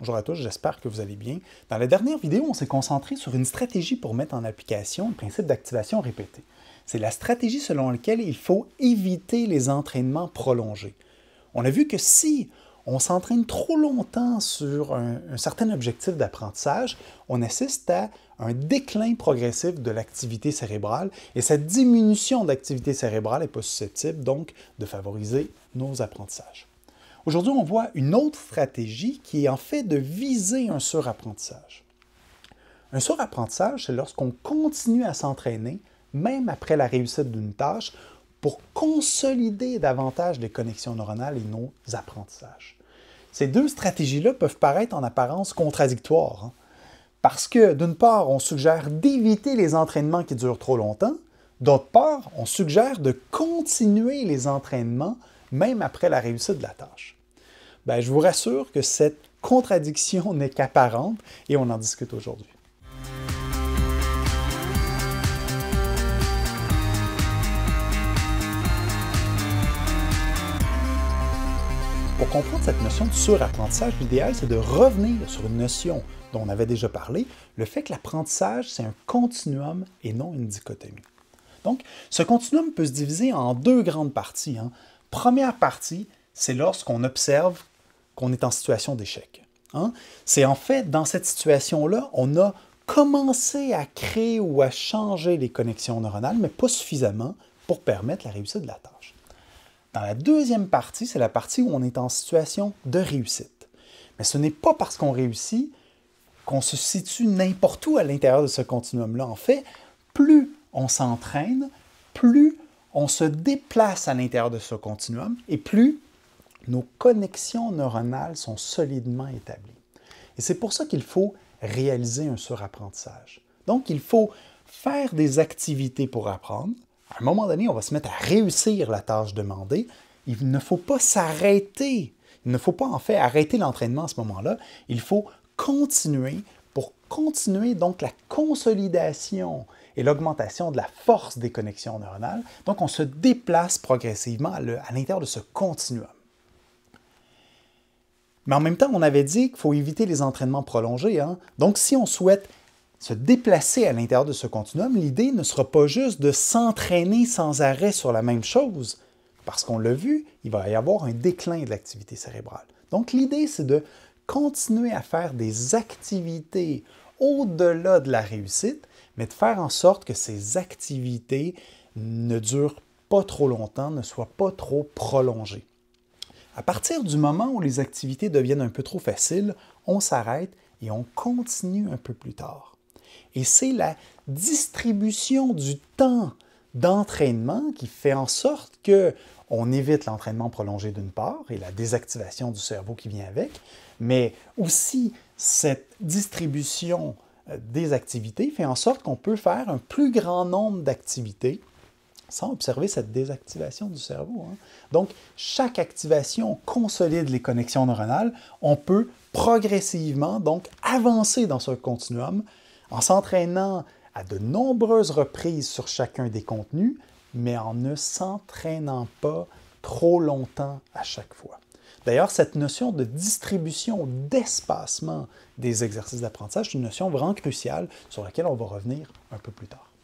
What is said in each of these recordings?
Bonjour à tous, j'espère que vous allez bien. Dans la dernière vidéo, on s'est concentré sur une stratégie pour mettre en application le principe d'activation répétée. C'est la stratégie selon laquelle il faut éviter les entraînements prolongés. On a vu que si on s'entraîne trop longtemps sur un certain objectif d'apprentissage, on assiste à un déclin progressif de l'activité cérébrale et cette diminution d'activité cérébrale n'est pas susceptible donc de favoriser nos apprentissages. Aujourd'hui, on voit une autre stratégie qui est en fait de viser un surapprentissage. Un surapprentissage, c'est lorsqu'on continue à s'entraîner, même après la réussite d'une tâche, pour consolider davantage les connexions neuronales et nos apprentissages. Ces deux stratégies-là peuvent paraître en apparence contradictoires, parce que d'une part, on suggère d'éviter les entraînements qui durent trop longtemps, d'autre part, on suggère de continuer les entraînements même après la réussite de la tâche. Bien, je vous rassure que cette contradiction n'est qu'apparente et on en discute aujourd'hui. Pour comprendre cette notion de surapprentissage, l'idéal, c'est de revenir sur une notion dont on avait déjà parlé, le fait que l'apprentissage, c'est un continuum et non une dichotomie. Donc, ce continuum peut se diviser en deux grandes parties. Première partie, c'est lorsqu'on observe qu'on est en situation d'échec. C'est en fait, dans cette situation-là, on a commencé à créer ou à changer les connexions neuronales, mais pas suffisamment pour permettre la réussite de la tâche. Dans la deuxième partie, c'est la partie où on est en situation de réussite. Mais ce n'est pas parce qu'on réussit qu'on se situe n'importe où à l'intérieur de ce continuum-là. En fait, plus on s'entraîne, plus on se déplace à l'intérieur de ce continuum et plus nos connexions neuronales sont solidement établies. Et c'est pour ça qu'il faut réaliser un surapprentissage. Donc, il faut faire des activités pour apprendre. À un moment donné, on va se mettre à réussir la tâche demandée. Il ne faut pas s'arrêter. Il ne faut pas en fait arrêter l'entraînement à ce moment-là. Il faut continuer pour continuer donc la consolidation et l'augmentation de la force des connexions neuronales. Donc, on se déplace progressivement à l'intérieur de ce continuum. Mais en même temps, on avait dit qu'il faut éviter les entraînements prolongés. Donc, si on souhaite se déplacer à l'intérieur de ce continuum, l'idée ne sera pas juste de s'entraîner sans arrêt sur la même chose, parce qu'on l'a vu, il va y avoir un déclin de l'activité cérébrale. Donc, l'idée, c'est de continuer à faire des activités au-delà de la réussite, mais de faire en sorte que ces activités ne durent pas trop longtemps, ne soient pas trop prolongées. À partir du moment où les activités deviennent un peu trop faciles, on s'arrête et on continue un peu plus tard. Et c'est la distribution du temps d'entraînement qui fait en sorte qu'on évite l'entraînement prolongé d'une part et la désactivation du cerveau qui vient avec, mais aussi cette distribution des activités fait en sorte qu'on peut faire un plus grand nombre d'activités sans observer cette désactivation du cerveau. Donc, chaque activation consolide les connexions neuronales. On peut progressivement donc avancer dans ce continuum en s'entraînant à de nombreuses reprises sur chacun des contenus, mais en ne s'entraînant pas trop longtemps à chaque fois. D'ailleurs, cette notion de distribution, d'espacement des exercices d'apprentissage, c'est une notion vraiment cruciale sur laquelle on va revenir un peu plus tard.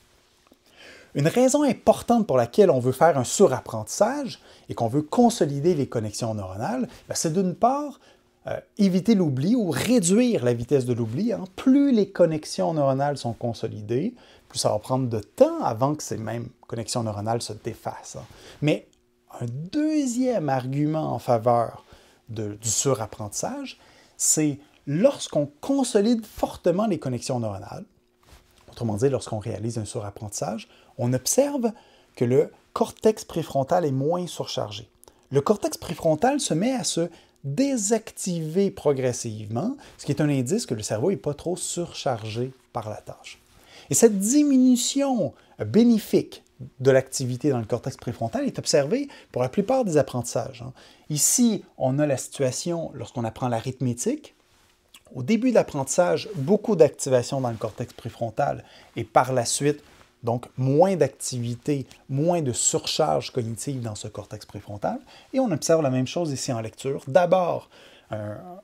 Une raison importante pour laquelle on veut faire un surapprentissage et qu'on veut consolider les connexions neuronales, c'est d'une part éviter l'oubli ou réduire la vitesse de l'oubli. Plus les connexions neuronales sont consolidées, plus ça va prendre de temps avant que ces mêmes connexions neuronales se défassent. Mais un deuxième argument en faveur du surapprentissage, c'est lorsqu'on consolide fortement les connexions neuronales, autrement dit, lorsqu'on réalise un surapprentissage, on observe que le cortex préfrontal est moins surchargé. Le cortex préfrontal se met à se désactiver progressivement, ce qui est un indice que le cerveau n'est pas trop surchargé par la tâche. Et cette diminution bénéfique de l'activité dans le cortex préfrontal est observée pour la plupart des apprentissages. Ici, on a la situation lorsqu'on apprend l'arithmétique. Au début de l'apprentissage, beaucoup d'activation dans le cortex préfrontal et par la suite, donc moins d'activité, moins de surcharge cognitive dans ce cortex préfrontal. Et on observe la même chose ici en lecture. D'abord,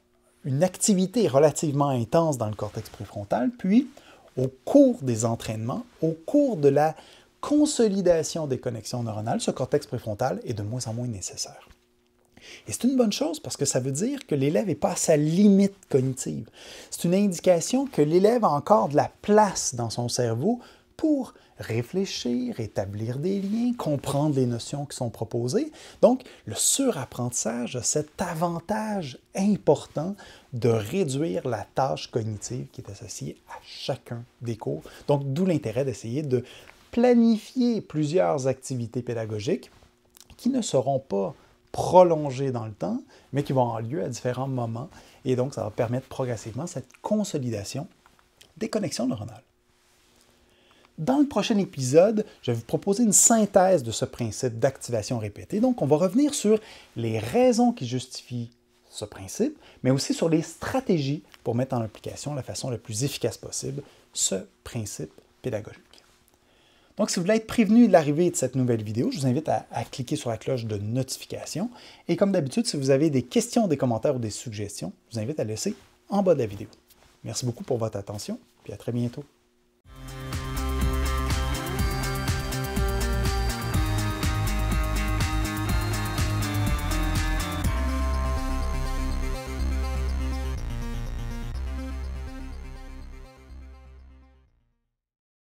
une activité relativement intense dans le cortex préfrontal, puis au cours des entraînements, au cours de la consolidation des connexions neuronales, ce cortex préfrontal est de moins en moins nécessaire. Et c'est une bonne chose parce que ça veut dire que l'élève n'est pas à sa limite cognitive. C'est une indication que l'élève a encore de la place dans son cerveau pour réfléchir, établir des liens, comprendre les notions qui sont proposées. Donc, le surapprentissage a cet avantage important de réduire la tâche cognitive qui est associée à chacun des cours. Donc, d'où l'intérêt d'essayer de planifier plusieurs activités pédagogiques qui ne seront pas prolongées dans le temps, mais qui vont avoir lieu à différents moments. Et donc, ça va permettre progressivement cette consolidation des connexions neuronales. Dans le prochain épisode, je vais vous proposer une synthèse de ce principe d'activation répétée. Donc, on va revenir sur les raisons qui justifient ce principe, mais aussi sur les stratégies pour mettre en application de la façon la plus efficace possible ce principe pédagogique. Donc, si vous voulez être prévenu de l'arrivée de cette nouvelle vidéo, je vous invite à cliquer sur la cloche de notification. Et comme d'habitude, si vous avez des questions, des commentaires ou des suggestions, je vous invite à laisser en bas de la vidéo. Merci beaucoup pour votre attention, puis à très bientôt.